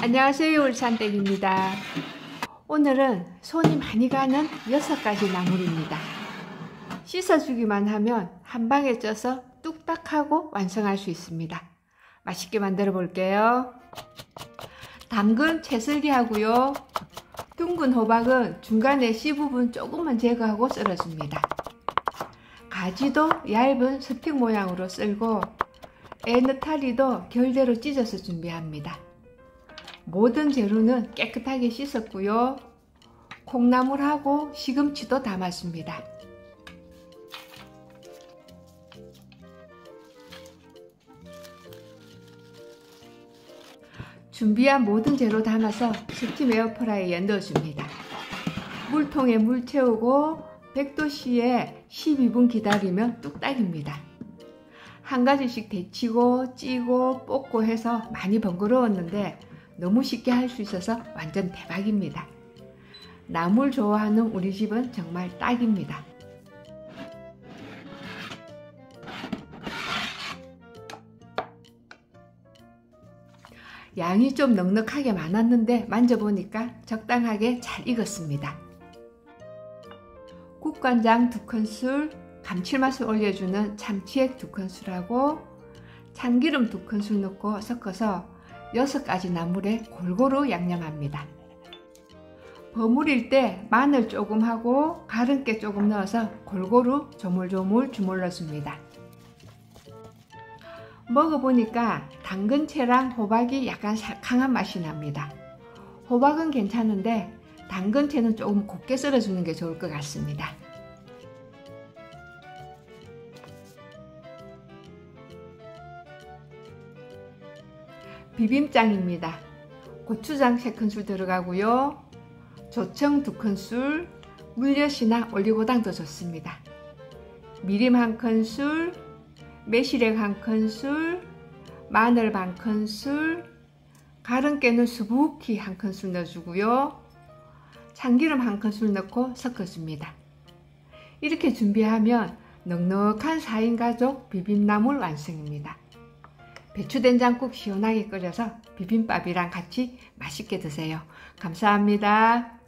안녕하세요, 울산댁입니다. 오늘은 손이 많이 가는 6가지 나물입니다. 씻어주기만 하면 한 방에 쪄서 뚝딱 하고 완성할 수 있습니다. 맛있게 만들어 볼게요. 당근 채썰기 하고요. 둥근 호박은 중간에 씨 부분 조금만 제거하고 썰어줍니다. 가지도 얇은 스틱 모양으로 썰고 에너타리도 결대로 찢어서 준비합니다. 모든 재료는 깨끗하게 씻었고요. 콩나물하고 시금치도 담았습니다. 준비한 모든 재료 담아서 스팀 에어프라이어에 넣어줍니다. 물통에 물 채우고 100도씨에 12분 기다리면 뚝딱입니다. 한 가지씩 데치고 찌고 볶고 해서 많이 번거로웠는데 너무 쉽게 할 수 있어서 완전 대박입니다. 나물 좋아하는 우리 집은 정말 딱입니다. 양이 좀 넉넉하게 많았는데 만져보니까 적당하게 잘 익었습니다. 국간장 2큰술, 감칠맛을 올려주는 참치액 2큰술하고 참기름 2큰술 넣고 섞어서 6가지 나물에 골고루 양념합니다. 버무릴 때 마늘 조금 하고 가른깨 조금 넣어서 골고루 조물조물 주물러줍니다. 먹어보니까 당근채랑 호박이 약간 강한 맛이 납니다. 호박은 괜찮은데 당근채는 조금 곱게 썰어주는 게 좋을 것 같습니다. 비빔장입니다. 고추장 3큰술 들어가고요. 조청 2큰술, 물엿이나 올리고당도 좋습니다. 미림 1큰술, 매실액 1큰술, 마늘 반큰술, 가른깨는 수북히 1큰술 넣어주고요. 참기름 1큰술 넣고 섞어줍니다. 이렇게 준비하면 넉넉한 4인 가족 비빔나물 완성입니다. 배추된장국 시원하게 끓여서 비빔밥이랑 같이 맛있게 드세요. 감사합니다.